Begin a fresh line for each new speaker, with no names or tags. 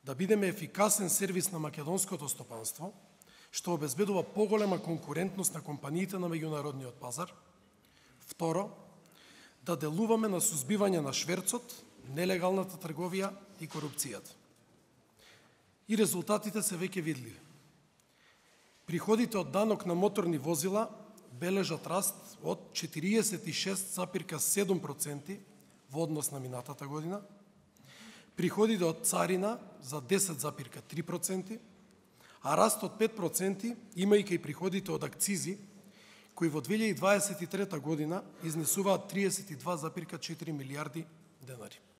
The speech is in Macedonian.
да бидеме ефикасен сервис на македонското стопанство, што обезбедува поголема конкурентност на компаниите на меѓународниот пазар. Второ, да делуваме на сузбивање на шверцот, нелегалната трговија и корупцијата. И резултатите се веќе видливи. Приходите од данок на моторни возила бележат раст од 46,7% во однос на минатата година, приходите од царина за 10,3%, а раст од 5% имајќи и приходите од акцизи, кои во 2023 година изнесуваат 32,4 милиарди денари.